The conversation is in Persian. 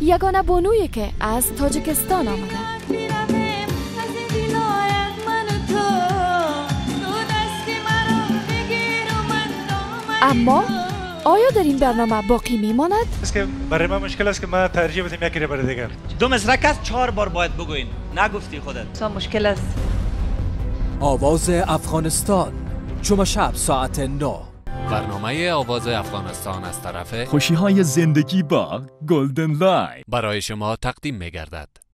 یگانه بانویی که از تاجیکستان آمده. اما آیا در این برنامه باقی میماند؟ است که برای من مشکل است که من ترجیح بدم یکی برای دیگر. دو مصرع است 4 بار باید بگوین. نگفتی خودت. سا مشکل است. آواز افغانستان جمعه شب ساعت 9. برنامه آواز افغانستان از طرف خوشی‌های زندگی با گلدن لاین برای شما تقدیم می‌گردد.